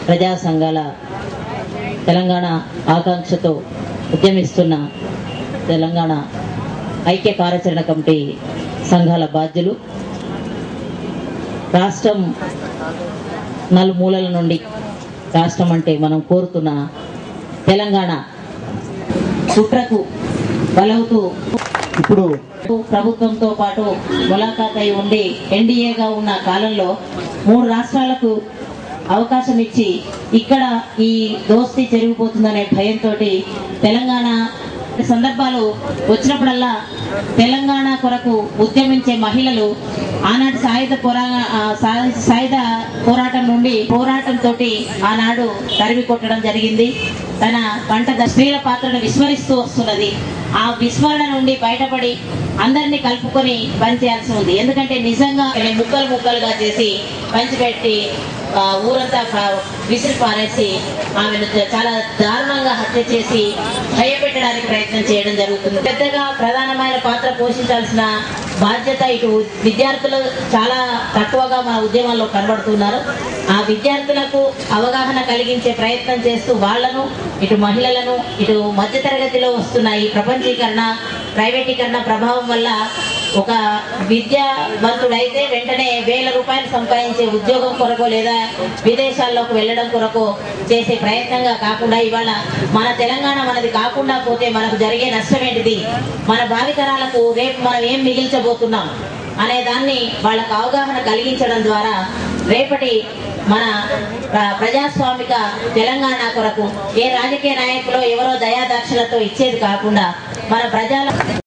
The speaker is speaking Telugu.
ప్రజా సంఘాల తెలంగాణ ఆకాంక్షతో ఉద్యమిస్తున్న తెలంగాణ ఐక్య కార్యాచరణ కమిటీ సంఘాల బాధ్యులు రాష్ట్రం నలుమూలల నుండి రాష్ట్రం అంటే మనం కోరుతున్న తెలంగాణ కుట్రకు బలవుతూ ఇప్పుడు ప్రభుత్వంతో పాటు ములాఖాత్ అయి ఉండి ఎన్డీఏగా ఉన్న కాలంలో 3 రాష్ట్రాలకు అవకాశం ఇచ్చి ఇక్కడ ఈ దోస్తీ జరిగిపోతుందనే భయంతో తెలంగాణ సందర్భాలు వచ్చినప్పుడల్లా తెలంగాణ కొరకు ఉద్యమించే మహిళలు ఆనాటి సాయుధ పోరాటం నుండి పోరాటంతో ఆనాడు తరిమి కొట్టడం జరిగింది. తన పంట స్త్రీల పాత్రను విస్మరిస్తూ వస్తున్నది. ఆ విస్మరణ నుండి బయటపడి అందరినీ కలుపుకొని పనిచేయాల్సి ఉంది. ఎందుకంటే నిజంగా ముక్కలుగా చేసి పంచిపెట్టి ఊరంతా విసిరి పారేసి ఆమెను చాలా దారుణంగా హత్య చేసి భయపెట్టడానికి ప్రయత్నం చేయడం జరుగుతుంది. పెద్దగా ప్రధానమైన పాత్ర పోషించాల్సిన బాధ్యత ఇటు విద్యార్థులు చాలా తక్కువగా మన ఉద్యమాల్లో కనబడుతున్నారు. ఆ విద్యార్థులకు అవగాహన కలిగించే ప్రయత్నం చేస్తూ వాళ్లను ఇటు మహిళలను ఇటు మధ్యతరగతిలో వస్తున్న ఈ ప్రపంచీకరణ ప్రైవేటీకరణ ప్రభావం వల్ల ఒక విద్యావంతుడైతే వెంటనే 1000 రూపాయలు సంపాదించే ఉద్యోగం కొరకు లేదా విదేశాల్లోకి వెళ్ళడం కొరకు చేసే ప్రయత్నంగా కాకుండా ఇవాళ మన తెలంగాణ మనది కాకుండా పోతే మనకు జరిగే నష్టం ఏంటిది, మన భావితరాలకు రేపు మనం ఏం మిగిల్చబోతున్నాం అనే దాన్ని వాళ్ళకు అవగాహన కలిగించడం ద్వారా రేపటి మన ప్రజాస్వామిక తెలంగాణ కొరకు ఏ రాజకీయ నాయకులు ఎవరో దయాదాక్షలతో ఇచ్చేది కాకుండా మన ప్రజల